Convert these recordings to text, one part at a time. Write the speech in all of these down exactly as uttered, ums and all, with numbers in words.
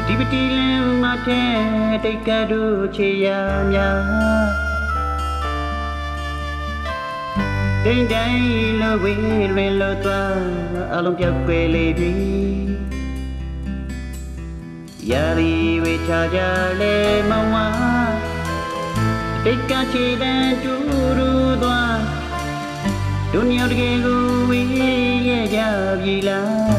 ဒီပတိလင်းမထဲတိတ်ကတို့ချေရများတိမ်တိုင်းလိုဝေးလွင်လို့သွားအလုံးပြောက်ွယ်လေပြီရာဒီဝေချာကြလေမဝါတိတ်ကချေတဲ့တူရူသွားဒုညတကယ်ကိုဝေးရဲ့ကြပြီလား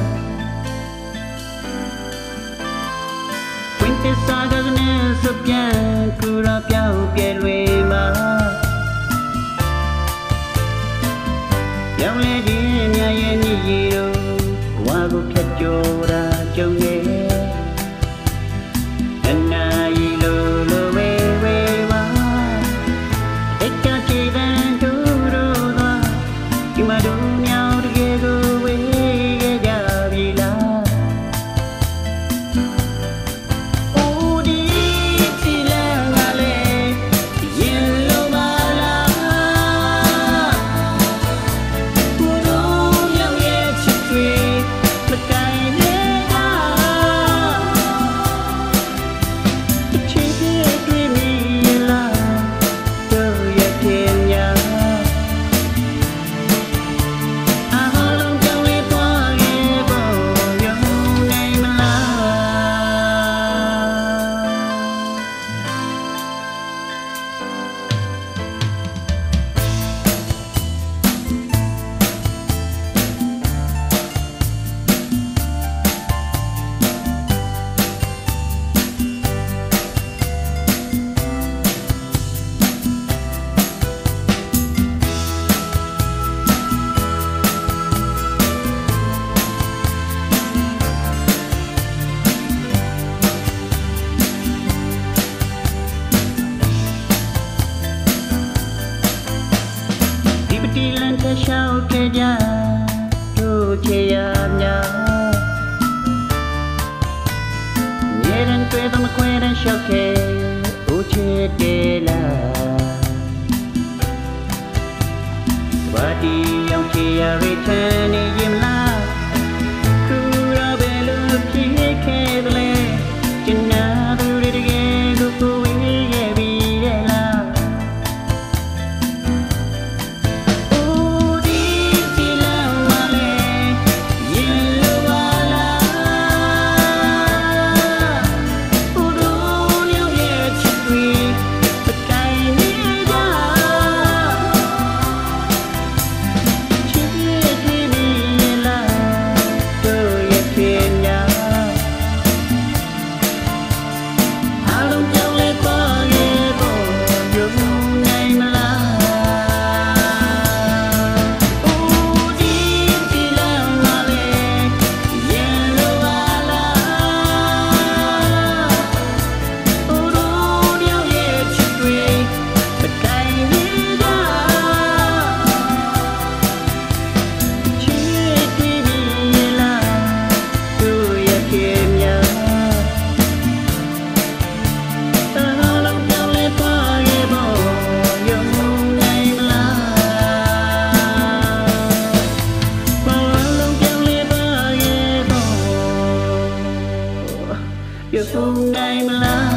သစ္စာကနဲ့စပြန်ကူရပြောင်းပြဲလွေမှာရောင်လေခြင်းမြရဲ့မြည်ရီတို့ဝါကိုဖြတ်ကျော်တာကြုံနေအနာရီလိုလိုဝေဝေမှာအိတ်ကချီတဲ့ဒူဒူသာဒီမှာဒူမြောင်တကယ်ကိုဝေးကြပြီလားဒီလန်တဲ့ရှောက်ခဲ့ကြတို့ချေရများမြေရင်တွေ့တော့မခွဲတဲ့ရှောက်ခဲ့ဦးချေတယ်လားဘာတီရောက်ချေရရထန်နေရင်လားခူရဘယ်လိုဖြစ်ခဲ့တယ်လဲကျန်နာသူတွေတကယ်ကိုကိုဝေးခဲ့ပြီတဲ့လားYou're so name